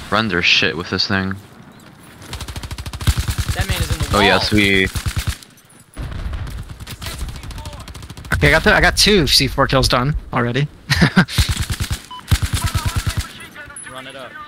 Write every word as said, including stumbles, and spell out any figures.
run their shit with this thing. That man is in the Oh wall. yes, we. Okay, I got the, I got two C four kills done already. Run it up.